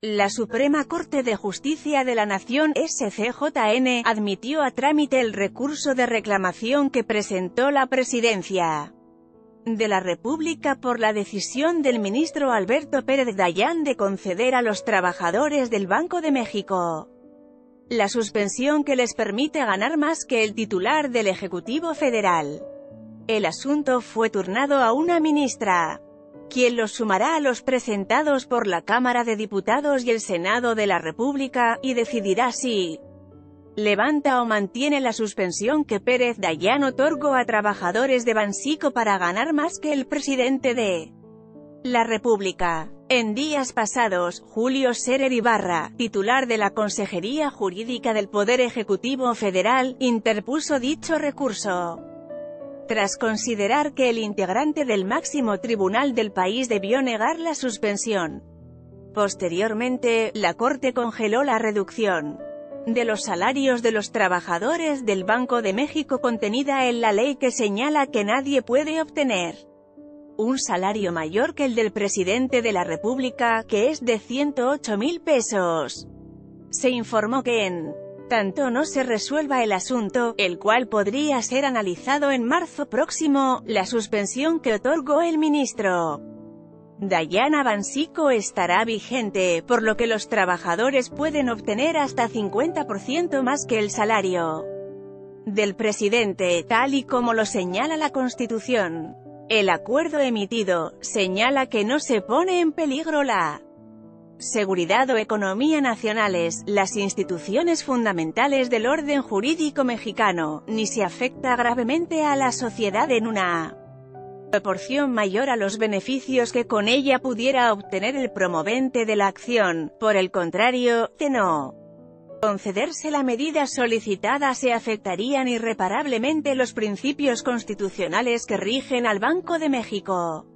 La Suprema Corte de Justicia de la Nación (SCJN) admitió a trámite el recurso de reclamación que presentó la Presidencia de la República por la decisión del ministro Alberto Pérez Dayán de conceder a los trabajadores del Banco de México la suspensión que les permite ganar más que el titular del Ejecutivo Federal. El asunto fue turnado a una ministra, quien los sumará a los presentados por la Cámara de Diputados y el Senado de la República, y decidirá si levanta o mantiene la suspensión que Pérez Dayán otorgó a trabajadores de Banxico para ganar más que el presidente de la República. En días pasados, Julio Scherer Ibarra, titular de la Consejería Jurídica del Poder Ejecutivo Federal, interpuso dicho recurso, tras considerar que el integrante del máximo tribunal del país debió negar la suspensión. Posteriormente, la Corte congeló la reducción de los salarios de los trabajadores del Banco de México contenida en la ley que señala que nadie puede obtener un salario mayor que el del presidente de la República, que es de 108,000 pesos. Se informó que en tanto no se resuelva el asunto, el cual podría ser analizado en marzo próximo, la suspensión que otorgó el ministro Dayán a Banxico estará vigente, por lo que los trabajadores pueden obtener hasta 50% más que el salario del presidente, tal y como lo señala la Constitución. El acuerdo emitido señala que no se pone en peligro la seguridad o economía nacionales, las instituciones fundamentales del orden jurídico mexicano, ni se afecta gravemente a la sociedad en una proporción mayor a los beneficios que con ella pudiera obtener el promovente de la acción. Por el contrario, de no concederse la medida solicitada se afectarían irreparablemente los principios constitucionales que rigen al Banco de México.